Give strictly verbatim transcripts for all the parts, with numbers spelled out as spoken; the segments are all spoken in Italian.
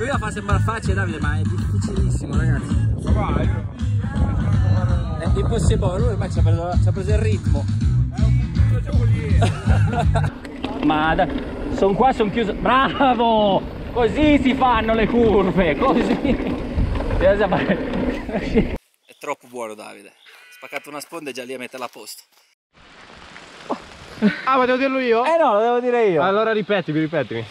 prima fa sembrare facile Davide, ma è difficilissimo ragazzi. Ma vai, è impossibile, lui ormai ci ha preso, ci ha preso il ritmo. Ma sono qua, sono chiuso. Bravo! Così si fanno le curve, così. È troppo buono Davide. Ha spaccato una sponda e già lì a metterla a posto. Ah, ma devo dirlo io? Eh no, lo devo dire io. Allora ripetimi, ripetimi.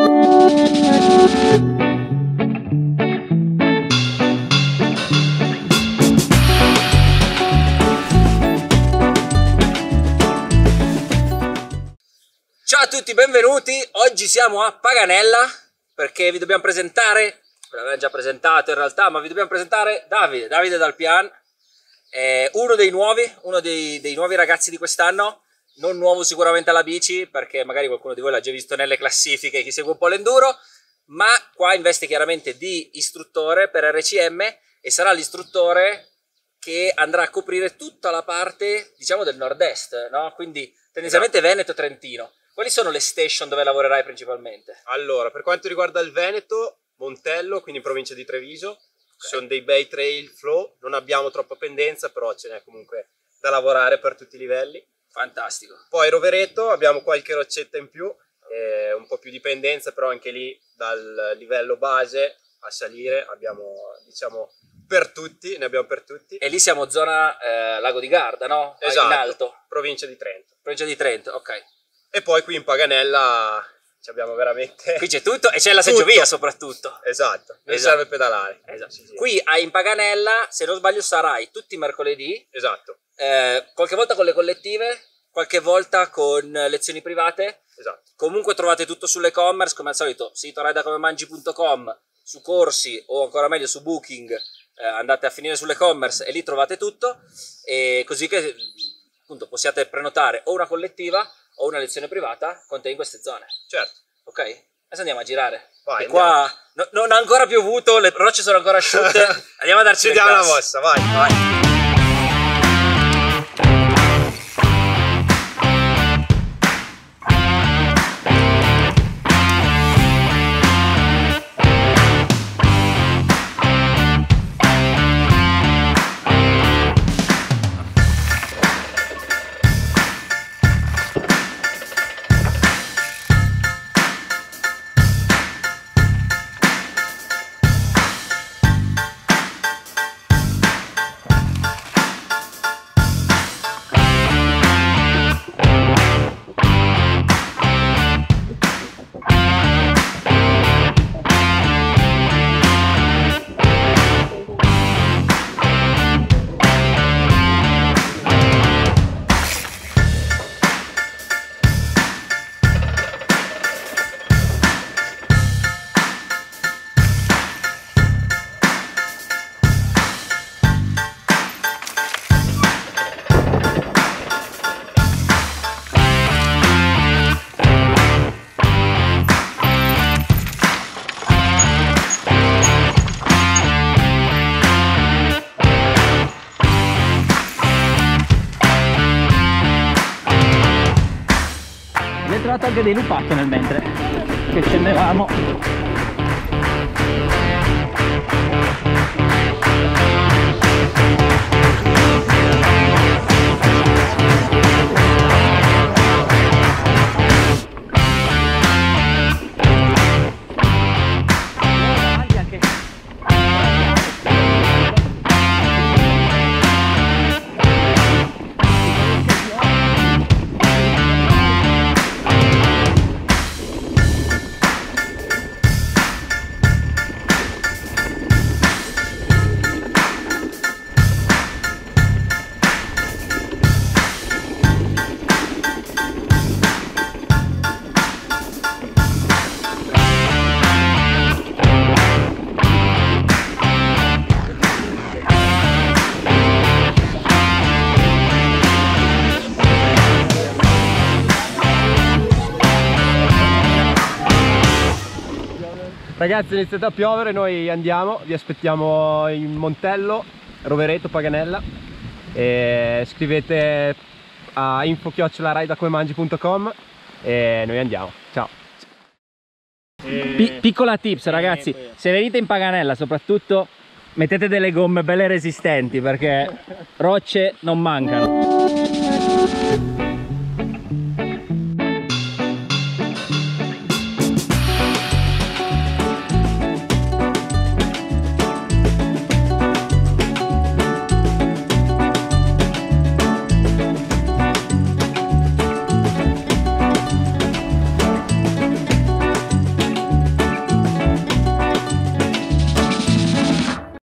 Ciao a tutti, benvenuti. Oggi siamo a Paganella perché vi dobbiamo presentare, ve l'abbiamo già presentato in realtà, ma vi dobbiamo presentare Davide, Davide Dal Pian, è uno dei nuovi, uno dei, dei nuovi ragazzi di quest'anno. Non nuovo sicuramente alla bici, perché magari qualcuno di voi l'ha già visto nelle classifiche, chi segue un po' l'enduro, ma qua investe chiaramente di istruttore per R C M e sarà l'istruttore che andrà a coprire tutta la parte, diciamo, del nord-est, no? Quindi tendenzialmente esatto. Veneto e Trentino. Quali sono le station dove lavorerai principalmente? Allora, per quanto riguarda il Veneto, Montello, quindi in provincia di Treviso, okay. Ci sono dei bei trail flow, non abbiamo troppa pendenza, però ce n'è comunque da lavorare per tutti i livelli. Fantastico. Poi Rovereto abbiamo qualche roccetta in più, eh, un po' più di pendenza, però anche lì dal livello base a salire abbiamo, diciamo, per tutti, ne abbiamo per tutti. E lì siamo zona eh, Lago di Garda, no? Esatto, in alto. Provincia di Trento. Provincia di Trento, ok. E poi qui in Paganella ci abbiamo veramente... Qui c'è tutto e c'è la seggiovia soprattutto. Esatto, non esatto. serve pedalare. Esatto. Sì, sì. Qui a in Paganella, se non sbaglio, sarai tutti i mercoledì. Esatto. Eh, qualche volta con le collettive, qualche volta con lezioni private. Esatto. Comunque trovate tutto sull'e-commerce, come al solito, sito ride a come mangi punto com, su corsi o ancora meglio su Booking, eh, andate a finire sull'e-commerce e lì trovate tutto, e così che appunto possiate prenotare o una collettiva o una lezione privata con te in queste zone. Certo. Ok? Adesso andiamo a girare. Vai, qua no, non ha ancora piovuto, le rocce sono ancora asciutte. Andiamo a darci Ci diamo una mossa, vai, vai. Trovato anche dei lupacchi nel mentre che scendevamo. Ragazzi, è iniziato a piovere, noi andiamo, vi aspettiamo in Montello, Rovereto, Paganella, e scrivete a info chiocciola ride a come mangi punto com e noi andiamo. Ciao! Pi piccola tips ragazzi, se venite in Paganella soprattutto mettete delle gomme belle resistenti perché rocce non mancano.